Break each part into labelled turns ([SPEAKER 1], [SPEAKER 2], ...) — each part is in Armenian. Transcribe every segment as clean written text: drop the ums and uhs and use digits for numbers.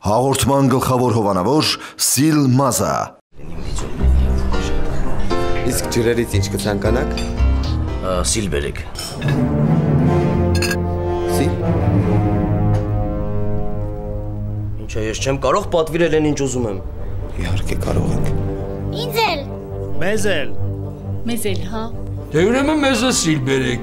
[SPEAKER 1] Հաղորդման գլխավոր հովանավոր Սիլ Մազա։
[SPEAKER 2] Իսկ ջրերից ինչ կցանկանաք։
[SPEAKER 3] Սիլ բերեք։
[SPEAKER 2] Սիլ։
[SPEAKER 3] Ինչա ես չեմ կարող պատվիրել այն ինչ ուզում եմ։
[SPEAKER 2] Իհարկե կարող եք։
[SPEAKER 4] Ինձ էլ։
[SPEAKER 5] Մեզ էլ։
[SPEAKER 6] Մեզ էլ, հա։
[SPEAKER 7] Դե ուրեմն մեզ է սիլ բերեք։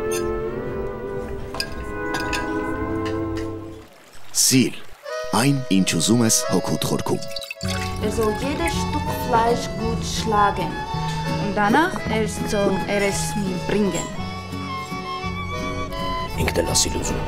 [SPEAKER 8] Սիլ, այն ինչ ուզում ես հոգուդ խորքում։
[SPEAKER 9] soll jedes Stück Fleisch gut schlagen und danach soll es mir bringen.
[SPEAKER 3] Ինքն էլ ասիլ ուզում։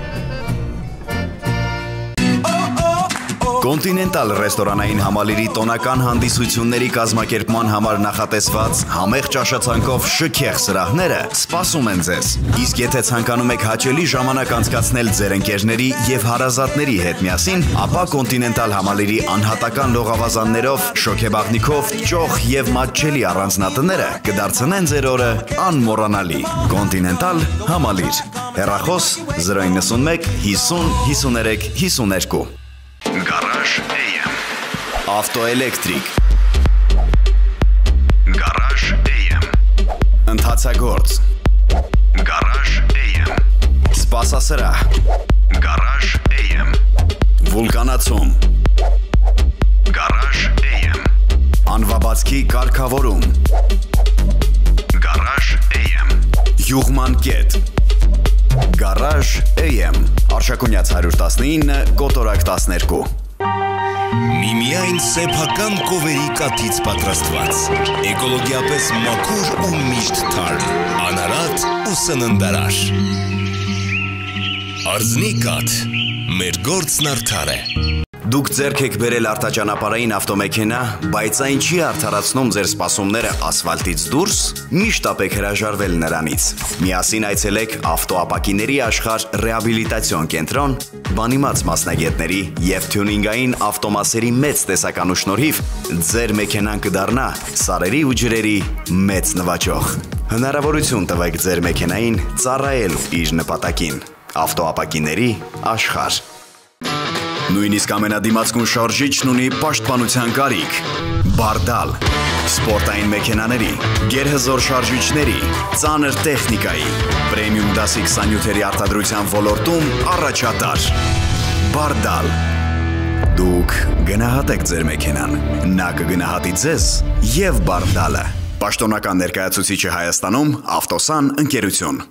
[SPEAKER 10] Կոնտինենտալ ռեստորանային համալիրի տոնական հանդիսությունների կազմակերպման համար նախատեսված համեղ ճաշացանկով շքեղ սրահները սպասում են ձեզ։ Իսկ եթե ցանկանում եք հաճելի ժամանակ անցկացնել ձեր ընկերների եւ հարազատների հետ միասին, ապա Կոնտինենտալ համալիրի անհատական լողավազաններով, շոքեբաղնիքով, ճոխ եւ մատչելի առանձնատները կդարձնեն ձեր օրը անմոռանալի։ Կոնտինենտալ համալիր։ Հեռախոս 091 50 53 52։ Garage AM Ավտոէլեկտրիկ Garage AM Ընթացագործ Garage AM Սպասասրահ Garage AM Վուլկանացում Garage AM Անվաբացքի կարգավորում Garage AM Յուղման կետ Garage AM Արշակունյաց 119 կոտորակ 12
[SPEAKER 11] Միմիայն սեփական կովերի կաթից պատրաստված էկոլոգիապես մաքուր ու միշտ թարմ անարատ ու սննդարար Արձնի կաթ մեր գործն արդար է
[SPEAKER 10] Դուք ձեռք եք բերել արտաճանապարհային ավտոմեքենա, բայց այն չի արդարացնում ձեր սպասումները ասֆալտից դուրս, միշտ ապեք հրաժարվել նրանից։ Միասին այցելեք ավտոապակիների աշխարհ ռեհաբիլիտացիոն կենտրոն, բանիմաց մասնագետների եւ թյունինգային ավտոմասերի մեծ տեսականու շնորհիվ ձեր մեքենան կդառնա սարերի ու ջրերի մեծ նվաճող։ Հնարավորություն տվեք ձեր մեքենային ծառայել իր նպատակին։ Ավտոապակիների աշխարհ Նույնիսկ ամենադիմացկուն շարժիչն ունի պաշտպանության կարիք։ Բարդալ, սպորտային մեքենաների, գերհզոր շարժիչների, ծանր տեխնիկայի, պրեմիում դասի 27-երի արտադրության ոլորտում առաջատար։ Բարդալ։ Դուք գնահատեք ձեր մեքենան, նա կգնահատի ձեզ եւ Բարդալը։ Պաշտոնական ներկայացուցիչը Հայաստանում Ավտոսան ընկերություն։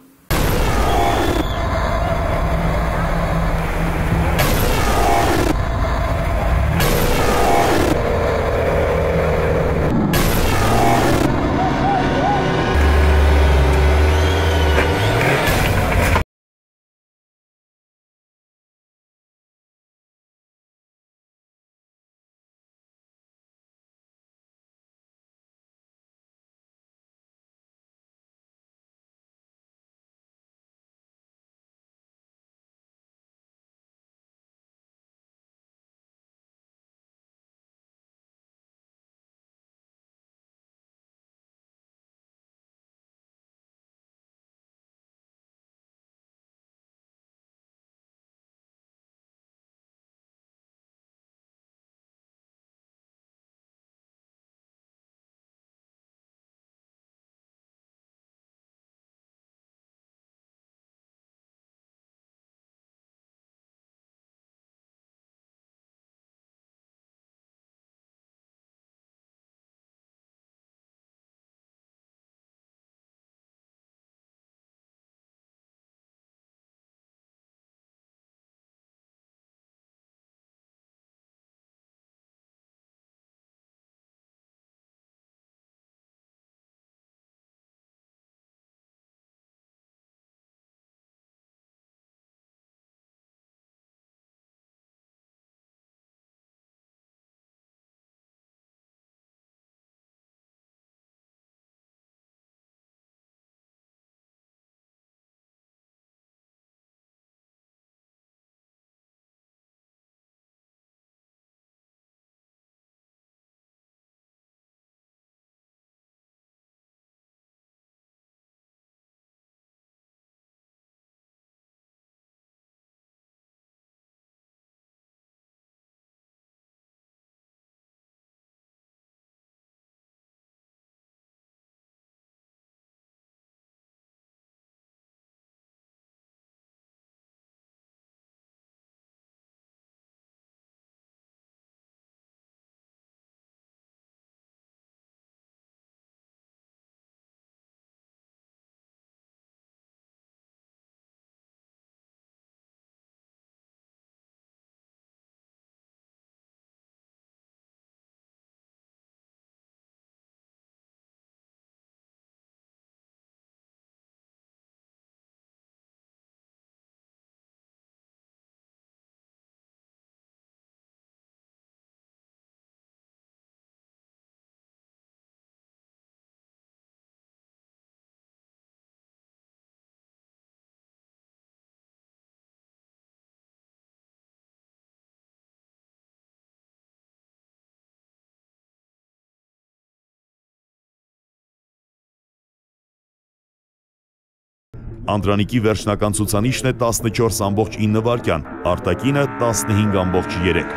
[SPEAKER 4] Անդրանիկի վերջնական ցուցանիշն է 14.9 վայրկյան, արտակինը 15.3։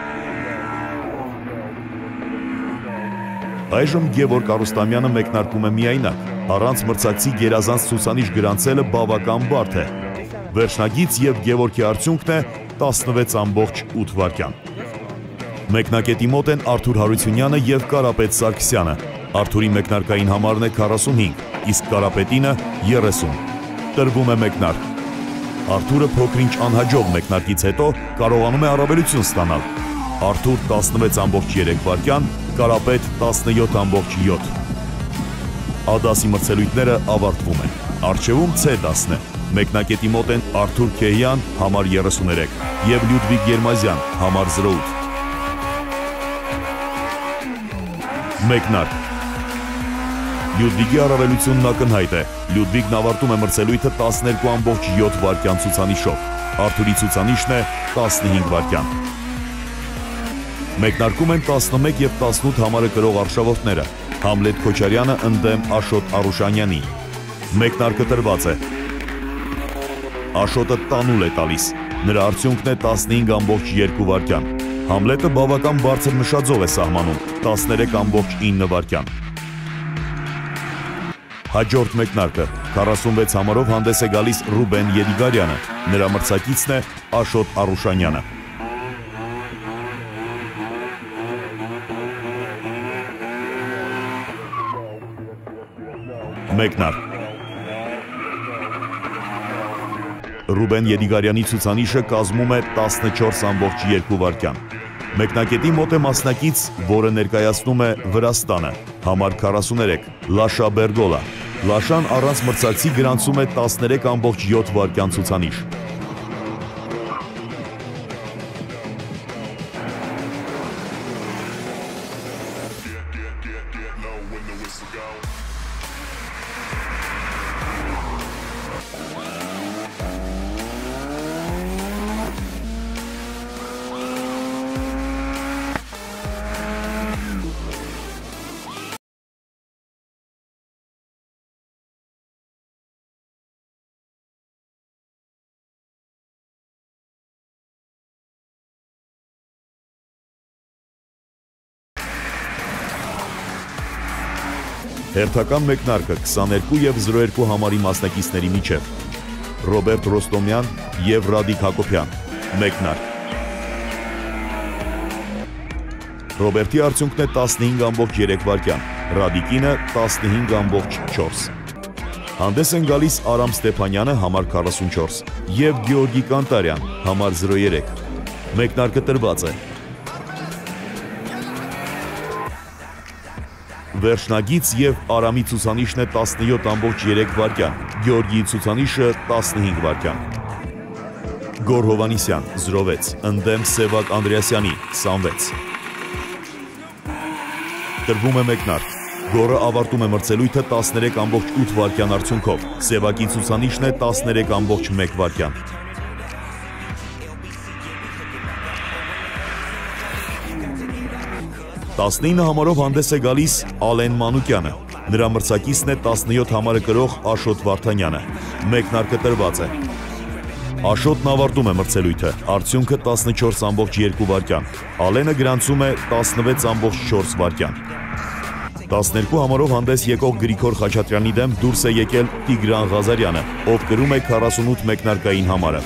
[SPEAKER 4] Այժմ Գևորգ Արուստամյանը մեկնարկում է միայնակ, առանց մրցակցի գերազանց ցուցանիշ գրանցելը բավական բարդ է։ Վերջնագից եւ Գևորգի արդյունքն է 16.8 վայրկյան։ Մեկնակետի մոտ են Արթուր Հարությունյանը եւ Կարապետ Սարգսյանը։ Արթուրի մեկնարկային համարն է 45, իսկ Կարապետինը 30։ Տրվում է մեկնարկ։ Արթուրը փոքրինչ անհաջող մեկնարկից հետո կարողանում է առավելություն ստանալ։ Արթուր 16.3 վայրկյան, Կարապետ 17.7։ Ադասի մրցելույթները ավարտվում են։ Առջևում C դասն է։ Մեկնակետի մոտ են Արթուր Քեհյան, համար 33 եւ Լյուդվիգ Երմազյան, համար 08։ Մեկնարկ։ Լյուդվիգի առավելությունն ակնհայտ է։ Լյուդվիգն ավարտում է մրցելույթը 12.7 վայրկյան ցուցանիշով։ Արթուրի ցուցանիշն է 15 վայրկյան։ Մեկնարկում են 11 եւ 18 համարը կրող արշավորդները։ Համլետ Քոչարյանը ընդդեմ Աշոտ Արուշանյանի։ Մեկնարկը տրված է։ Աշոտը տանուլ է տալիս։ Նրա արդյունքն է 15.2 վայրկյան։ Համլետը բավական բարձր նշաձող է սահմանում 13.9 վայրկյան։ Հաջորդ մեկնարկը 46 համարով հանդես է գալիս Ռուբեն Եդիգարյանը։ Նրա մրցակիցն է Աշոտ Արուշանյանը։ Մեկնարկ։ Ռուբեն Եդիգարյանի ցուցանիշը կազմում է 14.2 վայրկյան։ Մեկնակետի մոտ է մասնակից, որը ներկայացնում է Վրաստանը, համար 43, Լաշա Բերգոլա։ Լաշան առանց մրցակցի գրանցում է 13.7 վայրկյան ցուցանիշ։ Հերթական մեկնարկը 22 եւ 02 համարի մասնակիցների միջև։ Ռոբերտ Ռոստոմյան եւ Ռադիկ Հակոբյան։ Մեկնարկ։ Ռոբերտի արդյունքն է 15.3 վայրկյան, Ռադիկինը 15.4։ Հանդես են գալիս Արամ Ստեփանյանը, համար 44 եւ Գեորգի Կանտարյան, համար 03։ Մեկնարկը տրված է։ Վերջնագից եւ Արամի ցուցանիշն է 17.3 վայրկյան, Գեորգիի ցուցանիշը 15 վայրկյան։ Գոր Հովանիսյան 06, ընդդեմ Սևակ Անդրեասյանի 26։ Տրվում է մեկնարկ։ Գորը ավարտում է մրցելույթը 13.8 վայրկյան արդյունքով, Սևակի ցուցանիշն է 13.1 վայրկյան։ Տասնինը համարով հանդես է գալիս Ալեն Մանուկյանը, նրա մրցակիցն է 17 համարը կրող Աշոտ Վարդանյանը։ Մեկնարկը տրված է։ Աշոտն ավարտում է մրցելույթը, արդյունքը 14.2 վայրկյան։ Ալենը գրանցում է 16.4 վայրկյան։ 12 համարով հանդես եկող Գրիգոր Խաչատրյանի դեմ դուրս է եկել Տիգրան Ղազարյանը, ով կրում է 48 մեկնարկային համարը։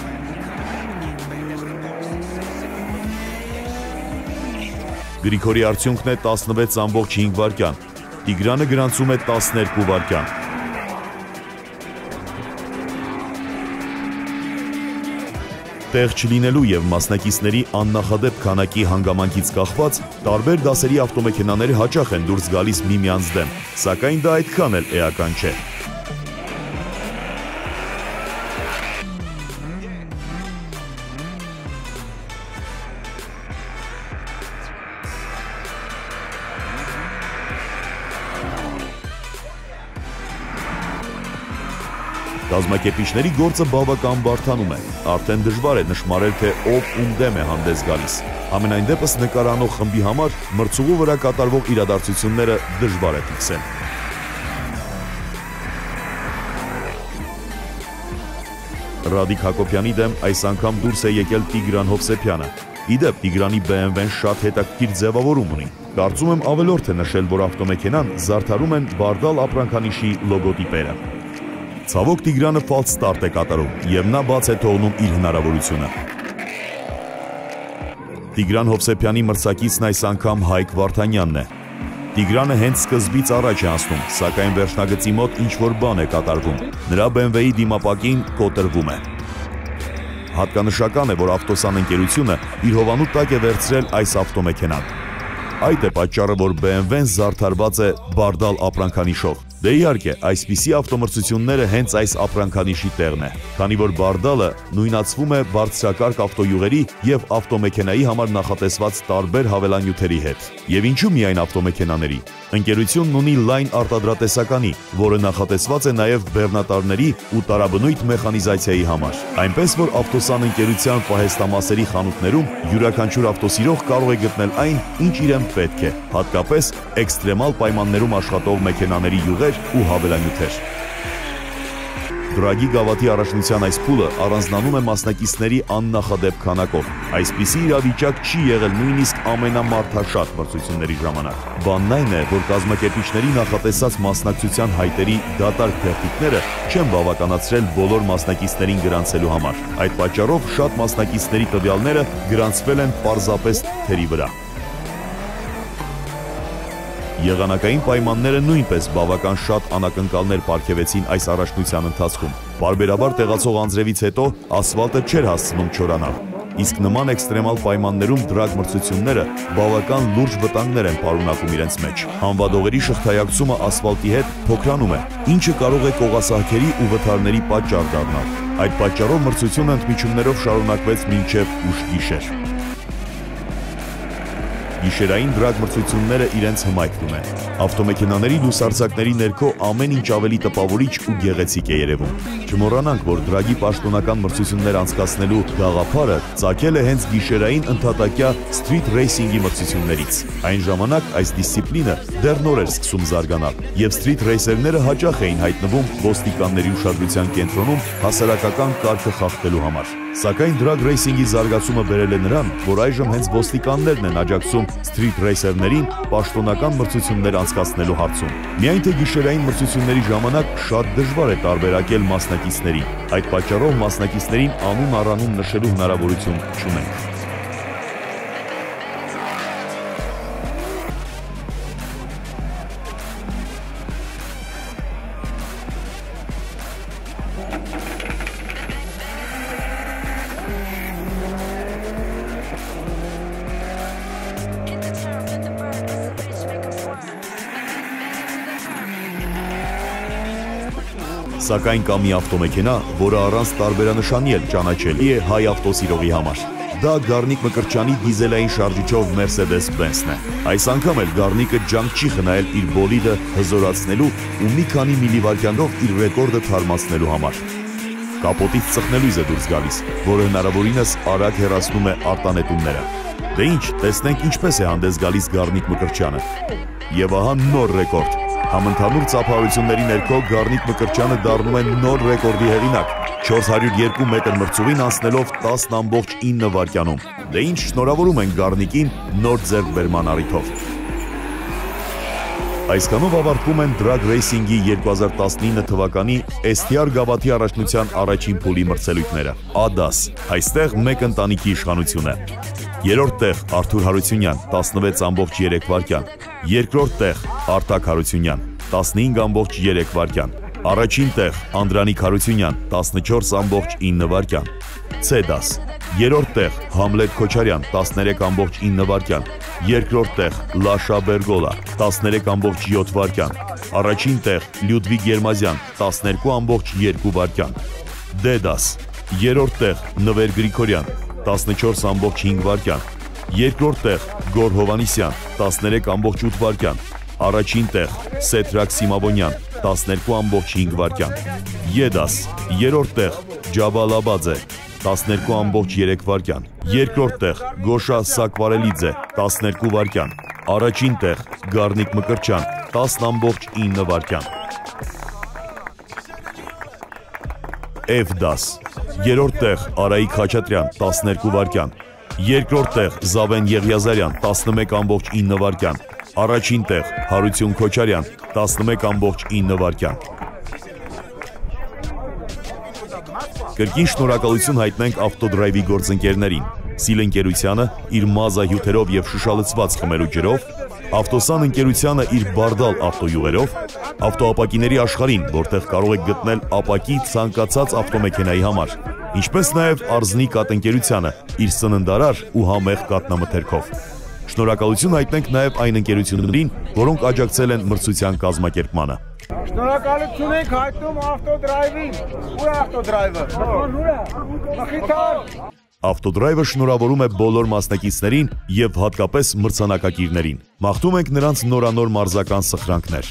[SPEAKER 4] Գրիգորի արդյունքն է 16.5 վայրկյան։ Տիգրանը գրանցում է 12 վայրկյան։ Տեղ չլինելու եւ մասնակիցների աննախադեպ քանակի հանգամանքից կախված, տարբեր դասերի ավտոմեքենաները հաճախ են դուրս գալիս միմյանց դեմ, սակայն դա այդքան էլ էական չէ։ Կազմակերպիչների գործը բավական բարդանում է, արդեն դժվար է նշմարել, թե ով ում դեմ է հանդես գալիս։ Համենայն դեպս նկարանող խմբի համար մրցուղու վրա կատարվող իրադարձությունները դժվար է ֆիքսել։ Ռադիկ Հակոբյանի դեմ այս անգամ դուրս է եկել Տիգրան Հովսեփյանը։ Իդեպ Տիգրանի BMW-ն շատ հետաքրքիր ձևավորում ունի։ Կարծում եմ ավելորդ է նշել, որ ավտոմեքենան զարդարում են Բարդալ ապրանքանիշի լոգոտիպերը։ Ցավոք Տիգրանը ֆալս ստարտ է կատարում եւ նա բաց է թողնում իր հնարավորությունը։ Տիգրան Հովսեփյանի մրցակիցն այս անգամ Հայկ Վարդանյանն է։ Տիգրանը հենց սկզբից առաջ է անցնում, սակայն վերջնագծի մոտ ինչ-որ բան է կատարվում։ Նրա BMW-ի դիմապակին կոտրվում է։ Հատկանշական է, որ ավտոսան ընկերությունը իր հովանու տակ է վերցրել այս ավտոմեքենան։ Այդ է պատճառը, որ BMW-ն զարդարված է Բարդալ ապրանքանիշով։ Դե իհարկե, այսպիսի ավտոմրցությունները հենց այս ապրանքանիշի տեղն է, քանի որ Բարդալը նույնացվում է բարձրակարգ ավտոյուղերի եւ ավտոմեքենայի համար նախատեսված տարբեր հավելանյութերի հետ։ Եվ ինչու միայն ավտոմեքենաների։ Ընկերությունն ունի լայն արտադրատեսականի, որը նախատեսված է նաև բեռնատարների ու տարաբնույթ մեխանիզացիայի համար։ Այնպես որ ավտոսան ընկերության պահեստամասերի խանութներում յուրաքանչյուր ավտոսիրող կարող է գտնել այն, ինչ իրեն պետք է, հատկապես էքստրեմալ պայմաններում աշխատող մեքենաների յուղեր ու հավելանյութեր։ Դրագի գավաթի առաջնության այս փուլը առանձնանում է մասնակիցների աննախադեպ քանակով։ Այսպիսի իրավիճակ չի եղել նույնիսկ ամենամարդաշատ մրցությունների ժամանակ։ Բանն այն է, որ կազմակերպիչների նախատեսած մասնակցության հայտերի դատարկ թերթիկները չեն բավականացրել բոլոր մասնակիցներին գրանցելու համար։ Այդ պատճառով շատ մասնակիցների տվյալները գրանցվել են պարզապես թերի վրա։ Եղանակային պայմանները նույնպես բավական շատ անակնկալներ պարգևեցին այս առաջնության ընթացքում։ Բարբերաբար տեղացող անձրևից հետո ասֆալտը չէր հասցնում չորանալ։ Իսկ նման էքստրեմալ պայմաններում դրագ մրցությունները բավական լուրջ վտանգներ են պարունակում իրենց մեջ։ Հանվադողերի շղթայակցումը ասֆալտի հետ փոքրանում է, ինչը կարող է կողասահքերի ու վթարների պատճառ դառնալ։ Այդ պատճառով մրցությունը ընդմիջումներով շարունակվեց մինչև ուշ գիշեր։ Գիշերային դրագ մրցությունները իրենց հմայքն ունեն։ Ավտոմեքենաների լուսարձակների ներքո ամեն ինչ ավելի տպավորիչ ու գեղեցիկ է երևում։ Չմոռանանք, որ դրագի պաշտոնական մրցություններ անցկացնելու գաղափարը ծագել է հենց գիշերային ընդհատակյա սթրիթ ռեյսինգի մրցություններից։ Այն ժամանակ այս դիսցիպլինը դեռ նոր էր սկսում զարգանալ, եւ սթրիթ ռեյսերները հաճախ էին հայտնվում ոստիկանների ուշադրության կենտրոնում հասարակական կարգը խախտելու համար։ Սակայն դրագ ռեյսինգի զարգացումը բերել է նրան, որ այժմ հենց ոստիկաններն են աջակցում սթրիթ ռեյսերներին պաշտոնական մրցություններ անցկացնելու հարցում։ Միայն թե գիշերային մրցությունների ժամանակ շատ դժվար է տարբերակել մասնակիցներին։ Այդ պատճառով մասնակիցներին անուն առանուն նշելու հնարավորություն չունենք։ Սակայն կա մի ավտոմեքենա, որը առանց տարբերանշանի էլ ճանաչելի է հայ ավտոսիրողի համար։ Դա Գառնիկ Մկրտչյանի դիզելային շարժիչով Mercedes-Benz-ն է։ Այս անգամ էլ Գառնիկը ջանք չի խնայել իր բոլիդը հզորացնելու ու մի քանի միլիվայրկյանով իր ռեկորդը թարմացնելու համար։ Կապոտից ծխնելույզ է դուրս գալիս, որը հնարավորինս արագ հեռացնում է արտանետումները։ Դե ինչ, տեսնենք ինչպես է հանդես գալիս Գառնիկ Մկրտչյանը։ Եվ ահա նոր ռեկորդ։ Համընդհանուր ծափահարությունների ներքո Գառնիկ Մկրտչյանը դառնում է նոր ռեկորդի հեղինակ, 402 մետր մրցուղին անցնելով 10.9 վայրկյանում։ Դե ինչ, շնորհավորում են Գառնիկին նոր ձեռքբերման առիթով։ Այսքանով ավարտվում են Drag Racing-ի 2019 թվականի STR գավաթի առաջնության առաջին փուլի մրցելույթները։ A-դաս, այստեղ մեկ ընտանիքի իշխանություն է։ Երրորդ տեղ Արթուր Հարությունյան 16.3 վայրկյան, երկրորդ տեղ Արտակ Հարությունյան 15.3 վայրկյան, առաջին տեղ Անդրանիկ Հարությունյան 14.9 վայրկյան, C-դաս, երրորդ տեղ Համլետ Քոչարյան 13.9 վայրկյան, երկրորդ տեղ Լաշա Բերգոլա 13.7 վայրկյան, առաջին տեղ Լյուդվիգ Երմազյան 12.2 վայրկյան, D-դաս, երրորդ տեղ Նվեր Գրիգորյան 14.5 վայրկյան, երկրորդ տեղ Գոր Հովանիսյան 13.8 վայրկյան, առաջին տեղ Սեթրակ Սիմավոնյան 12.5 վայրկյան, Ե-դաս, երրորդ տեղ Ջաբալ Աբաձե 12.3 վայրկյան, երկրորդ տեղ Գոշա Սակվարելիձե 12 վայրկյան, առաջին տեղ Գառնիկ Մկրտչյան 10.9 վայրկյան, F-դաս, երրորդ տեղ Արայիկ Խաչատրյան 12 վայրկյան, երկրորդ տեղ Զավեն Եղիազարյան 11.9 վայրկյան, առաջին տեղ Հարություն Քոչարյան 11.9 վայրկյան։ Կրկին շնորհակալություն հայտնենք ավտոդրայվի գործընկերներին, Սիլ ընկերությանը իր մազա հյութերով եւ շշալցված խմելու ջրով, Ավտոսան ընկերությանը իր բարդալ ավտոյուղերով, ավտոապակիների աշխարհին, որտեղ կարող եք գտնել ապակի ցանկացած ավտոմեքենայի համար, ինչպես նաև Արզնի կատընկերությանը իր սննդարար ու համեղ կատնամթերքով։ Շնորհակալություն հայտնենք նաև այն ընկերություններին, որոնք աջակցել են մրցության կազմակերպմանը։
[SPEAKER 5] Շնորհակալություն ենք հայտնում ավտոդրայվին։ Ուր է ավտոդրայվը։ Մխիթար։
[SPEAKER 4] Ավտոդրայվը շնորհավորում է բոլոր մասնակիցներին եւ հատկապես մրցանակակիրներին։ Մաղթում ենք նրանց նորանոր մարզական սխրանքներ։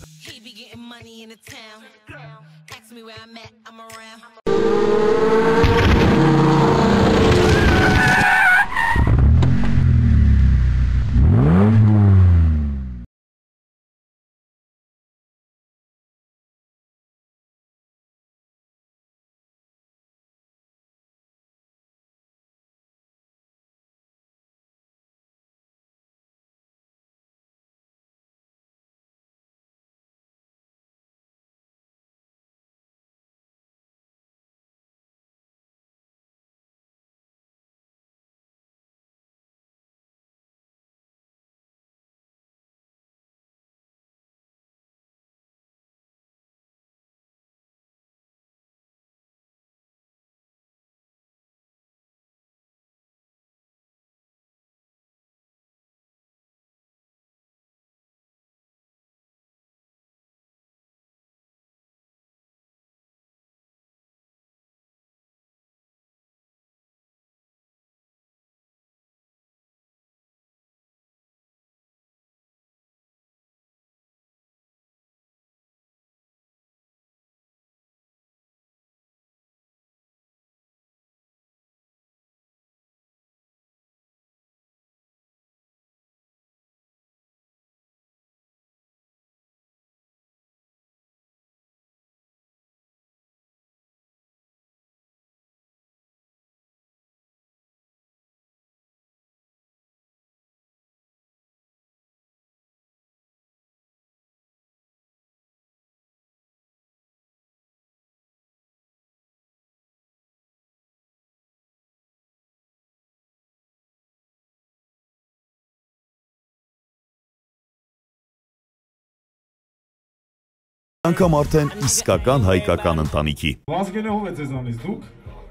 [SPEAKER 4] Անգամ արդեն իսկական հայկական ընտանիքի։
[SPEAKER 5] Վազգենը ով է ձեզանից դուք։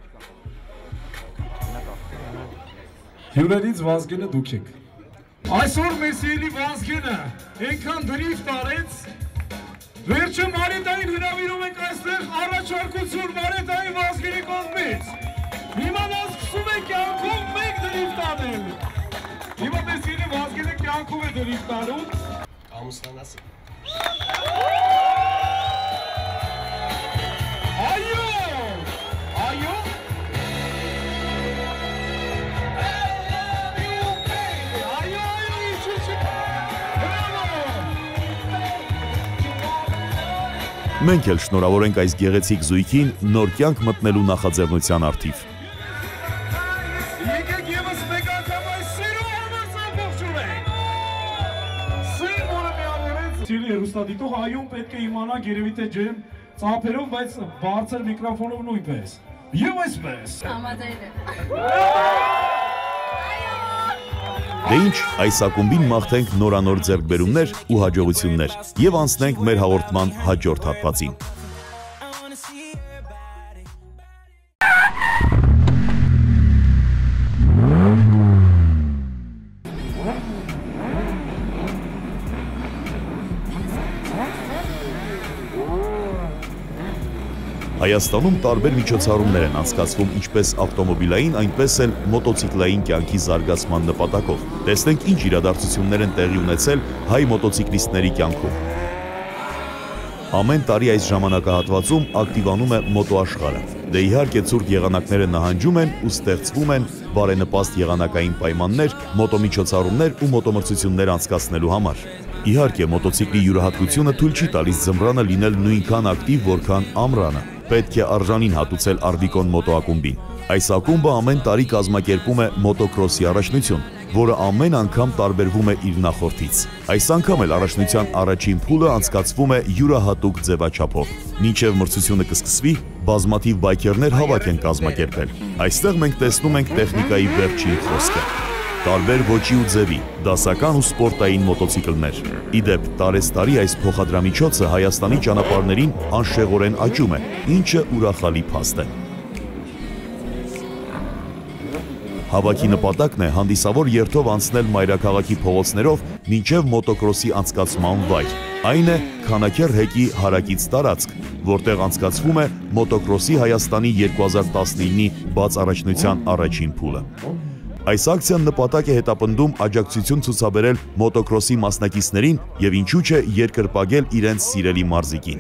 [SPEAKER 5] Հյուրերից Վազգենը դուք եք։ Այսօր մեր սիրելի Վազգենը այնքան դրիֆտ արեց, վերջը Մարետային հրավիրում ենք այստեղ առաջարկություն Մարետային Վազգենի կողմից։ Հիմա նա սկսում է կյանքում մեկ դրիֆտ անել։ Հիմա մեր սիրելի Վազգենը կյանքում է դրիֆտ անում։
[SPEAKER 3] Ամուսնանասի։
[SPEAKER 5] Այո! Այո!
[SPEAKER 4] Մենք էլ շնորհավորենք այս գեղեցիկ զույգին նոր կյանք մտնելու նախաձեռնության առթիվ։
[SPEAKER 5] Եկեք ևս մեկ անգամ այս սիրո համար ամբողջունենք։ Սիրը որը միավորեց։ Սիրելի հեռուստադիտող այուն պետք է իմանաք երևի թե ջեմ ծափերով, բայց բարձր միկրոֆոնով նույնպես։ Եվ այսպես։
[SPEAKER 9] Համաձայն եմ։
[SPEAKER 4] Դե ինչ, այս ակումբին մաղթենք նորանոր ձեռքբերումներ ու հաջողություններ եւ անցնենք մեր հաղորդման հաջորդ հատվածին։ Հայաստանում տարբեր միջոցառումներ են անցկացվում ինչպես ավտոմոբիլային, այնպես էլ մոտոցիկլային կյանքի զարգացման նպատակով։ Տեսնենք ինչ իրադարձություններ են տեղի ունեցել հայ մոտոցիկլիստների կյանքում։ Ամեն տարի այս ժամանակահատվածում ակտիվանում է մոտոաշխարհը։ Դե իհարկե ցուրտ եղանակները նահանջում են ու ստեղծվում են բարենպաստ եղանակային պայմաններ, մոտոմիջոցառումներ ու մոտոմրցություններ անցկացնելու համար։ Իհարկե մոտոցիկլի յուրահատկությունը թույլ չի տալիս ձմռանը լինել նույնքան ակտիվ, որքան ամռանը։ պետք է արժանին հատուցել Ardicon մոտոակումբին։ Այս ակումբը ամեն տարի կազմակերպում է մոտոկրոսի առաջնություն, որը ամեն անգամ տարբերվում է իր նախորդից։ Այս անգամ էլ առաջնության առաջին փուլը անցկացվում է յուրահատուկ ձևաչափով։ Մինչև մրցությունը կսկսվի, բազմաթիվ բայքերներ հավաք են կազմակերպել։ Այստեղ մենք տեսնում ենք տեխնիկայի վերջին խոսքը։ Տարբեր ոճի ու ձևի, դասական ու սպորտային մոտոցիկլներ։ Իդեպ, տարեստարի այս փոխադրամիջոցը Հայաստանի ճանապարհներին անշեղորեն աճում է, ինչը ուրախալի փաստ է։ Հավաքի նպատակն է հանդիսավոր երթով անցնել մայրաքաղաքի փողոցներով մինչև մոտոկրոսի անցկացման վայր։ Այն է Քանաքեռ հեկի հարակից տարածք, որտեղ անցկացվում է մոտոկրոսի Հայաստանի 2019-ի բաց առաջնության առաջին փուլը։ Այս ակցիան նպատակ է հետապնդում աջակցություն ցուցաբերել մոտոկրոսի մասնակիցներին եւ ինչու՞ չէ երկրպագել իրենց սիրելի մարզիկին։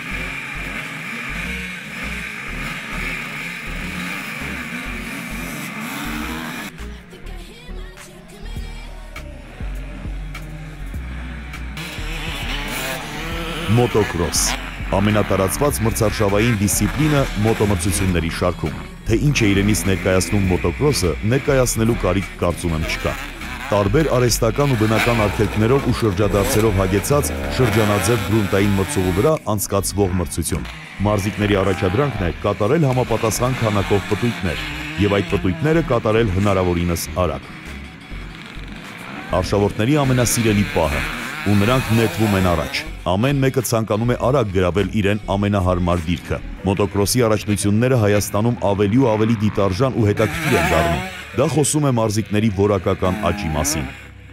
[SPEAKER 4] Մոտոկրոս ամենատարածված մրցարշավային դիսցիպլինը մոտոմրցությունների շարքում։ Թե ինչ է իրենից ներկայացնում մոտոկրոսը, ներկայացնելու կարիք կարծում եմ չկա։ Տարբեր արհեստական ու բնական արգելքներով ու շրջադարձերով հագեցած շրջանաձև գրունտային մրցուղու վրա անցկացվող մրցություն։ Մարզիկների առաջադրանքն է կատարել համապատասխան քանակով պտույտներ եւ այդ պտույտները կատարել հնարավորինս արագ։ Արշավորդների ամենասիրելի պահը, ու նրանք նետվում են առաջ։ Ամեն մեկը ցանկանում է արագ գրավել իրեն ամենահարմար դիրքը։ Մոտոկրոսի առաջնությունները Հայաստանում ավելի ու ավելի դիտարժան ու հետաքրքիր են դառնում։ Դա խոսում է մարզիկների որակական աճի մասին։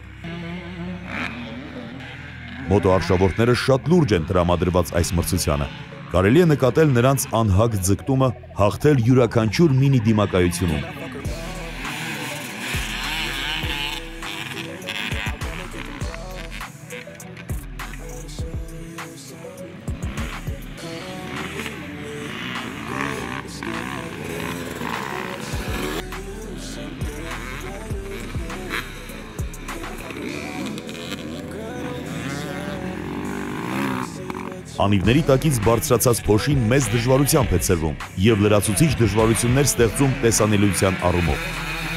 [SPEAKER 4] Մոտոարշավորդները շատ լուրջ են տրամադրված այս մրցությանը։ Կարելի է նկատել նրանց անհագ ձգտումը հաղթել յուրաքանչյուր մինի դիմակայությունում։ Անիվների տակից բարձրացած փոշին մեծ դժվարությամբ է ցրվում եւ լրացուցիչ դժվարություններ ստեղծում տեսանելիության առումով։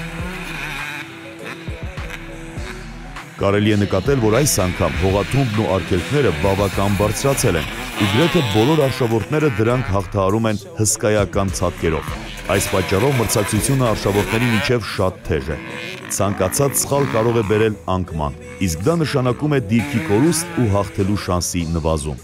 [SPEAKER 4] Կարելի է նկատել, որ այս անգամ հողաթունդն ու արգելքները բավական բարձրացել են, ու գրեթե բոլոր արշավորդները դրանք հաղթահարում են հսկայական ցատկերով։ Այս պատճառով մրցակցությունը արշավորդների միջև շատ թեժ է։ Ցանկացած սխալ կարող է բերել անկման, իսկ դա նշանակում է դիրքի կորուստ ու հաղթելու շանսի նվազում։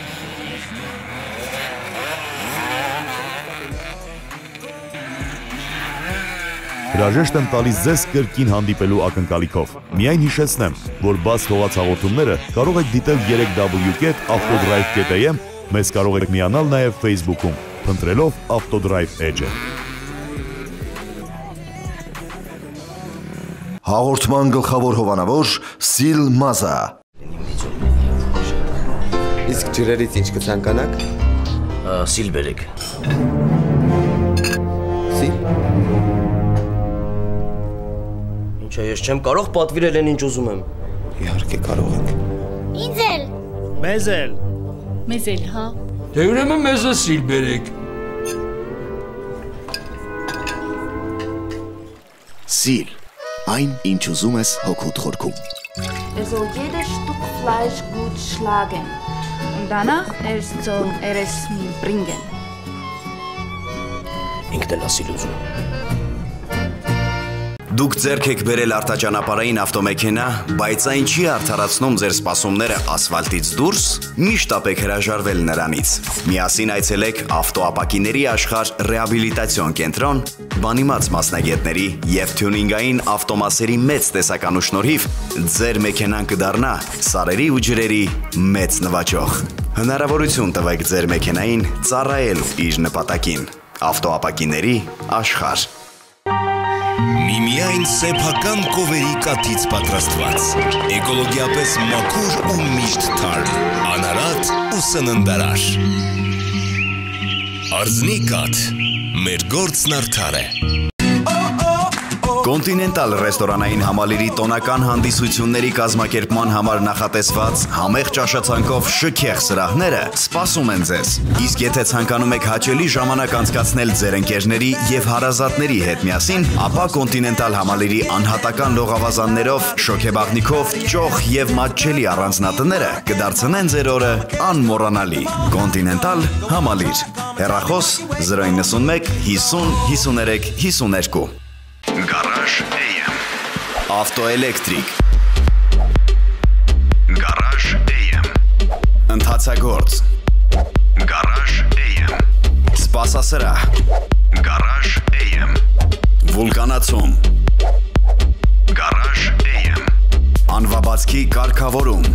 [SPEAKER 4] Հրաժեշտ եմ տալիս ձեզ կրկին հանդիպելու ակնկալիքով։ Միայն հիշեցնեմ, որ բաց թողած հաղորդումները կարող եք դիտել 3w.autodrive.am, մեզ կարող եք միանալ նաև Facebook-ում, փնտրելով Autodrive Edge-ը։
[SPEAKER 1] Հաղորդման գլխավոր հովանավոր Սիլ Մազա։
[SPEAKER 2] Իսկ ջրերից ինչ կցանկանաք։
[SPEAKER 3] Սիլ բերեք։
[SPEAKER 2] Սիլ։
[SPEAKER 3] Ինչա ես չեմ կարող պատվիրել են ինչ ուզում եմ։
[SPEAKER 2] Իհարկե կարող ենք։
[SPEAKER 6] Ինձ էլ։
[SPEAKER 7] Մեզ էլ։
[SPEAKER 6] Մեզ էլ, հա։
[SPEAKER 7] Դե ուրեմն մեզ էլ սիլ բերեք։
[SPEAKER 8] Սիլ, այն ինչ ուզում ես հոգուդ խորքում։
[SPEAKER 9] soll jede Stück Fleisch gut schlagen und danach soll es mir bringen.
[SPEAKER 3] Ինքն էլ ասիլ ուզում։
[SPEAKER 10] Դուք ձեռք եք բերել արտաճանապարհային ավտոմեքենա, բայց այն չի արդարացնում ձեր սպասումները ասֆալտից դուրս, միշտ ապեք հրաժարվել նրանից։ Միասին այցելեք ավտոապակիների աշխարհ ռեհաբիլիտացիոն կենտրոն, բանիմաց մասնագետների եւ թյունինգային ավտոմասերի մեծ տեսականու շնորհիվ ձեր մեքենան կդառնա սարերի ու ջրերի մեծ նվաճող։ Հնարավորություն տվեք ձեր մեքենային ծառայելու իր նպատակին։ Ավտոապակիների աշխարհ։
[SPEAKER 11] Միմիայն սեփական կովերի կաթից պատրաստված, էկոլոգիապես մաքուր ու միշտ թարմ, անարատ ու սննդարար։ Արձնի կաթ, մեր գործն արդար է։
[SPEAKER 10] Կոնտինենտալ ռեստորանային համալիրի տոնական հանդիսությունների կազմակերպման համար նախատեսված համեղ ճաշացանկով շքեղ սրահները սպասում են ձեզ։ Իսկ եթե ցանկանում եք հաճելի ժամանակ անցկացնել ձեր ընկերների եւ հարազատների հետ միասին, ապա Կոնտինենտալ համալիրի անհատական լողավազաններով, շոքեբաղնիքով, ճոխ եւ մատչելի առանձնատները կդարձնեն ձեր օրը անմոռանալի։ Կոնտինենտալ համալիր։ Հեռախոս 091 50 53 52։ Garage AM Ավտոէլեկտրիկ Garage AM Ընթացագործ Garage AM Սպասասրահ Garage AM Վուլկանացում Garage AM Անվաբացքի կարգավորում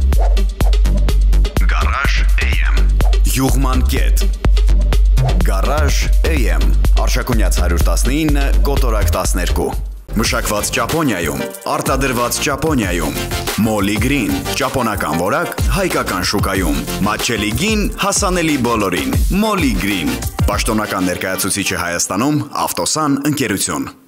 [SPEAKER 10] Garage AM Յուղման կետ Garage AM Արշակունյաց 119 կոտորակ 12 Մշակված Ճապոնիայում Արտադրված Ճապոնիայում Molly Green Ճապոնական որակ հայկական շուկայում Մատչելի գին հասանելի բոլորին Molly Green Պաշտոնական ներկայացուցիչը Հայաստանում Ավտոսան ընկերություն